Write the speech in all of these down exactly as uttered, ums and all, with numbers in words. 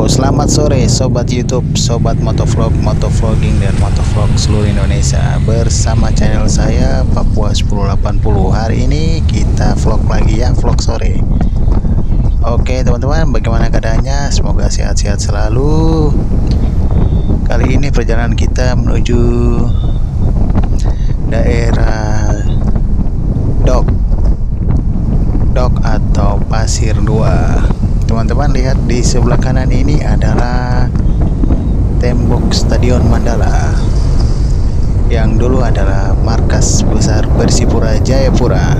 Selamat sore sobat YouTube, sobat motovlog, motovlogging dan motovlog seluruh Indonesia. Bersama channel saya Papua sepuluh delapan puluh. Hari ini kita vlog lagi ya, vlog sore. Oke teman-teman, bagaimana keadaannya? Semoga sehat-sehat selalu. Kali ini perjalanan kita menuju daerah Dok Dok atau Pasir Dua. Teman-teman lihat di sebelah kanan ini adalah tembok Stadion Mandala yang dulu adalah markas besar Persipura Jayapura.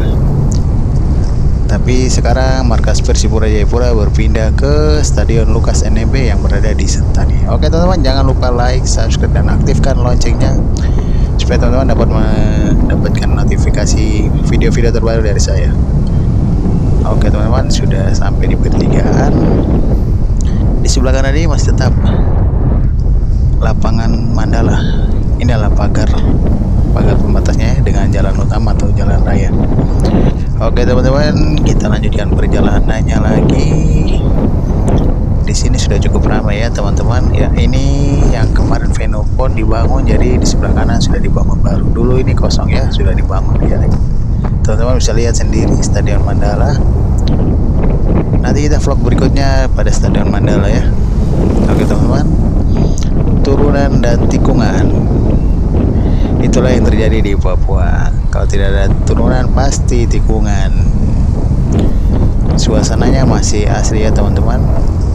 Tapi sekarang markas Persipura Jayapura berpindah ke Stadion Lukas N M B yang berada di Sentani. Oke teman-teman, jangan lupa like, subscribe dan aktifkan loncengnya supaya teman-teman dapat mendapatkan notifikasi video-video terbaru dari saya. Oke teman-teman, sudah sampai di pertigaan. Di sebelah kanan ini masih tetap lapangan Mandala. Ini adalah pagar pagar pembatasnya dengan jalan utama atau jalan raya. Oke teman-teman, kita lanjutkan perjalanannya lagi. Di sini sudah cukup ramai ya teman-teman. Ya, ini yang kemarin Venopon dibangun, jadi di sebelah kanan sudah dibangun baru. Dulu ini kosong ya, sudah dibangun ya. Teman-teman bisa lihat sendiri Stadion Mandala. Nanti kita vlog berikutnya pada Stadion Mandala ya. Oke teman-teman, turunan dan tikungan, itulah yang terjadi di Papua. Kalau tidak ada turunan pasti tikungan. Suasananya masih asli ya teman-teman.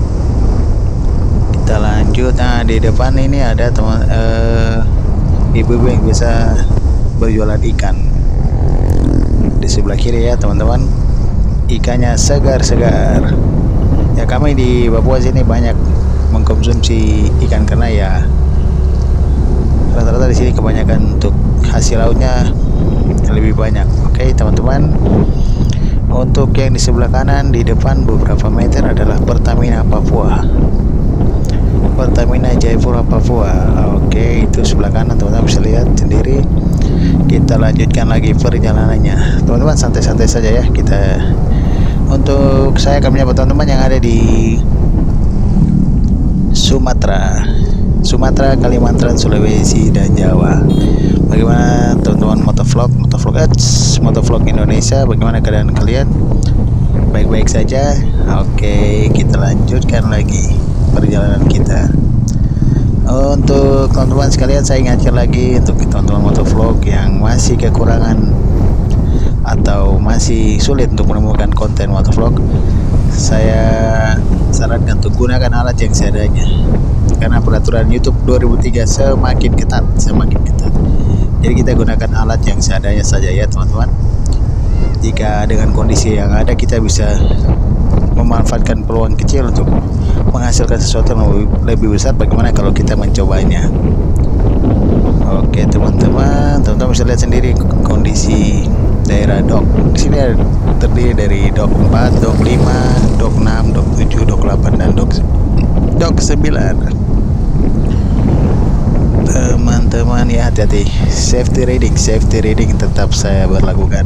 Kita lanjut. Nah di depan ini ada teman eh, ibu-ibu yang bisa berjualan ikan. Di sebelah kiri ya teman-teman, ikannya segar-segar ya. Kami di Papua sini banyak mengkonsumsi ikan karena ya rata-rata di sini kebanyakan untuk hasil lautnya lebih banyak. Oke teman-teman, untuk yang di sebelah kanan di depan beberapa meter adalah Pertamina Papua, Pertamina Jayapura Papua. Oke, itu sebelah kanan teman-teman bisa lihat sendiri. Kita lanjutkan lagi perjalanannya teman-teman, santai-santai saja ya. Kita untuk saya akan menyapa teman-teman yang ada di Sumatera Sumatera, Kalimantan, Sulawesi dan Jawa. Bagaimana teman-teman motovlog motovlog ads, motovlog Indonesia, bagaimana keadaan kalian? Baik-baik saja. Oke, kita lanjutkan lagi perjalanan kita. Untuk teman-teman sekalian, saya ingatkan lagi untuk teman-teman motovlog yang masih kekurangan atau masih sulit untuk menemukan konten motovlog, saya sarankan untuk gunakan alat yang seadanya, karena peraturan YouTube dua ribu tiga semakin ketat, semakin ketat. Jadi kita gunakan alat yang seadanya saja ya teman-teman. Jika dengan kondisi yang ada kita bisa memanfaatkan peluang kecil untuk menghasilkan sesuatu yang lebih, lebih besar, bagaimana kalau kita mencobanya. Oke teman-teman, teman-teman bisa lihat sendiri kondisi daerah Dok. Di sini terdiri dari Dok empat, Dok lima, Dok enam, Dok tujuh, Dok delapan dan Dok Dok sembilan. Teman-teman ya, hati-hati, safety riding, safety riding tetap saya berlakukan.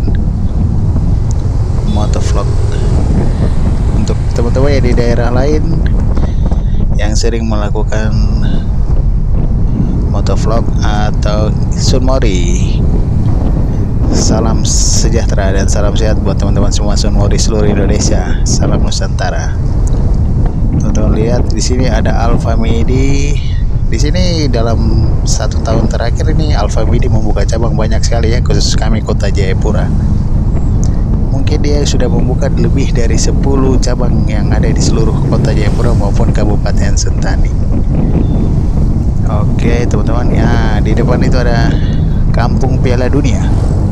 Motovlog untuk teman-teman yang di daerah lain yang sering melakukan motovlog atau sunmori, salam sejahtera dan salam sehat buat teman-teman semua sunmori seluruh Indonesia. Salam Nusantara. Teman-teman lihat di sini ada Alfa Midi. Di sini dalam satu tahun terakhir ini Alfa Midi membuka cabang banyak sekali ya, khusus kami kota Jayapura. Mungkin dia sudah membuka lebih dari sepuluh cabang yang ada di seluruh kota Jayapura maupun Kabupaten Sentani. Oke teman-teman ya, di depan itu ada Kampung Piala Dunia.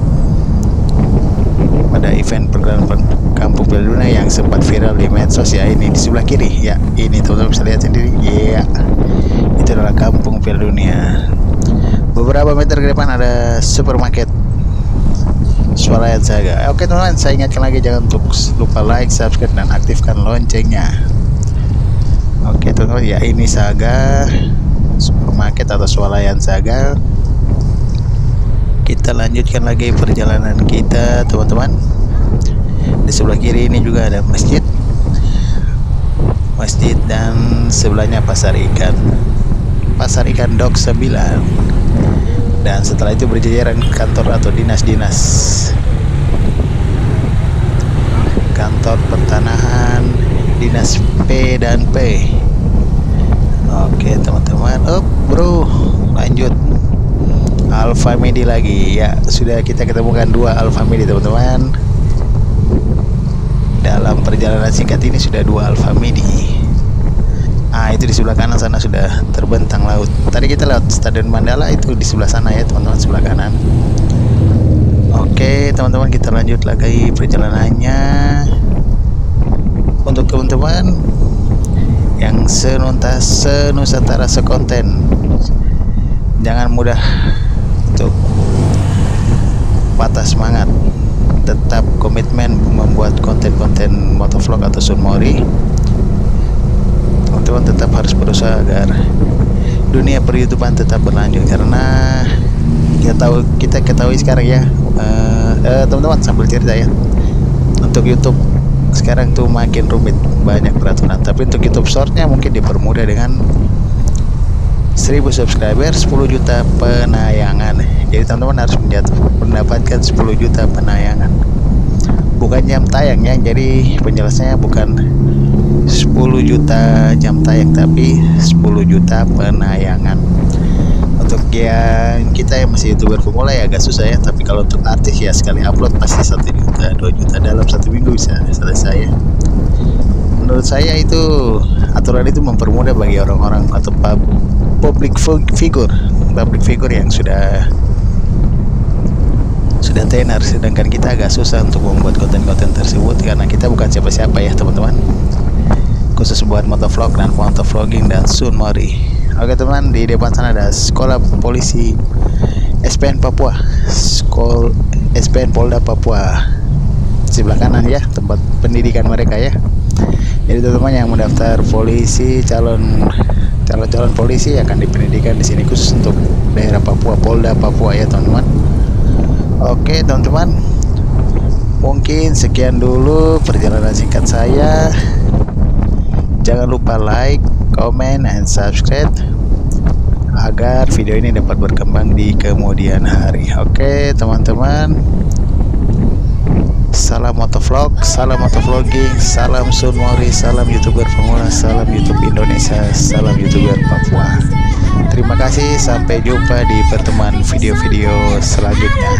Pada event pergelaran Kampung Piala Dunia yang sempat viral di medsos ya, ini di sebelah kiri ya. Ini teman-teman bisa lihat sendiri ya, itu adalah Kampung Piala Dunia. Beberapa meter ke depan ada supermarket Swalayan Saga. Oke teman-teman, saya ingatkan lagi jangan untuk lupa like, subscribe dan aktifkan loncengnya. Oke teman-teman ya, ini Saga supermarket atau Swalayan Saga. Kita lanjutkan lagi perjalanan kita teman-teman. Di sebelah kiri ini juga ada masjid masjid, dan sebelahnya pasar ikan. Pasar ikan Dok sembilan. Dan setelah itu berjajaran kantor atau dinas-dinas. Kantor pertanahan, dinas P dan P. Oke teman-teman, oh bro, lanjut Alfa Midi lagi. Ya, sudah kita ketemukan dua Alfa Midi teman-teman. Dalam perjalanan singkat ini sudah dua Alfa Midi. Ah, itu di sebelah kanan sana sudah terbentang laut. Tadi kita lewat Stadion Mandala, itu di sebelah sana ya teman-teman, sebelah kanan. Oke teman-teman, kita lanjut lagi perjalanannya. Untuk teman-teman yang senuntas, senusantara, sekonten, jangan mudah untuk patah semangat. Tetap komitmen membuat konten-konten motovlog atau sunmori. Teman-teman tetap harus berusaha agar dunia per-YouTubean tetap berlanjut, karena kita tahu kita ketahui sekarang ya teman-teman, uh, uh, sambil cerita ya, untuk YouTube sekarang tuh makin rumit, banyak peraturan. Tapi untuk YouTube Short-nya mungkin dipermudah dengan seribu subscriber, sepuluh juta penayangan. Jadi teman-teman harus menjatuh, mendapatkan sepuluh juta penayangan, bukan jam tayang ya. Jadi penjelasannya bukan sepuluh juta jam tayang, tapi sepuluh juta penayangan. Untuk yang kita yang masih YouTuber pemula ya agak susah ya. Tapi kalau untuk artis ya sekali upload pasti satu juta, dua juta dalam satu minggu bisa selesai ya. Menurut saya itu aturan itu mempermudah bagi orang-orang atau pub public figure, public figure yang sudah sudah tenar, sedangkan kita agak susah untuk membuat konten-konten tersebut karena kita bukan siapa-siapa ya teman-teman. Khusus buat motovlog dan motovlogging dan sunmori. Oke teman, di depan sana ada sekolah polisi S P N Papua, sekolah S P N Polda Papua. Sebelah kanan ya, tempat pendidikan mereka ya. Jadi teman-teman yang mendaftar polisi, calon calon-calon polisi akan dipendidikan di sini khusus untuk daerah Papua, Polda Papua ya teman-teman. Oke teman-teman, mungkin sekian dulu perjalanan singkat saya. Jangan lupa like, comment, and subscribe agar video ini dapat berkembang di kemudian hari. Oke teman-teman, salam motovlog, salam motovlogging, salam sunmori, salam YouTuber pemula, salam YouTube Indonesia, salam YouTuber Papua. Terima kasih, sampai jumpa di pertemuan video-video selanjutnya.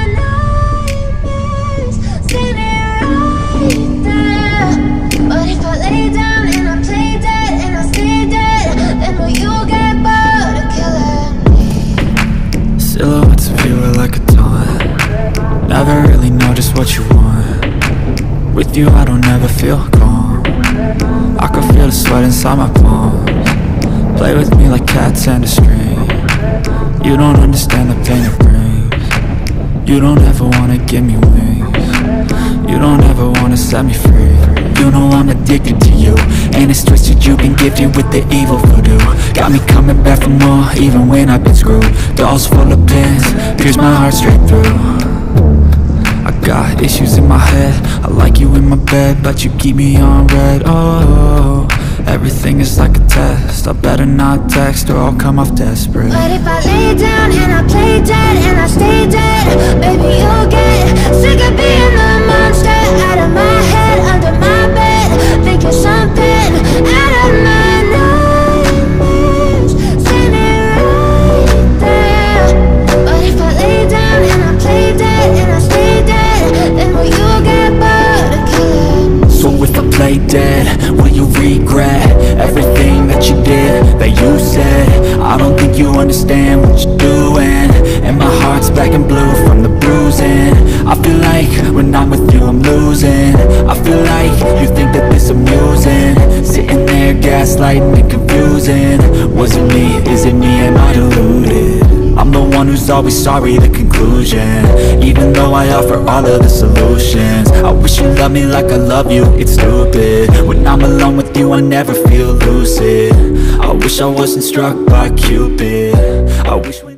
Silhouettes of you are like a taunt. Never really know just what you want. With you I don't ever feel calm. I can feel the sweat inside my palms. Play with me like cats and a string. You don't understand the pain it brings. You don't ever wanna give me wings. You don't ever wanna set me free. You know I'm addicted to you, and it's twisted, you've been gifted with the evil voodoo. Got me coming back for more, even when I've been screwed. Dolls full of pins, pierce my heart straight through. I got issues in my head, I like you in my bed, but you keep me on red. Oh, everything is like a test, I better not text or I'll come off desperate. But if I lay down and I play dead and I stay dead, baby you'll get sick of being the monster out of my head, under my bed, thinking something out of my nightmares, standing right there. But if I lay down and I play dead and I stay dead, then will you get bored of killing? So if I play dead, will you regret everything that you did, that you said? I don't think you understand what you're doing, and my heart's black and blue from the bruising. I feel like when I'm with you I'm losing. I feel like you think that this amusing, sitting there gaslighting and confusing. Was it me? Is it me? Am I deluded? I'm the one who's always sorry, the conclusion, even though I offer all of the solutions. I wish you loved me like I love you, it's stupid. When I'm alone with you I never feel lucid. I wish I wasn't struck by Cupid. I wish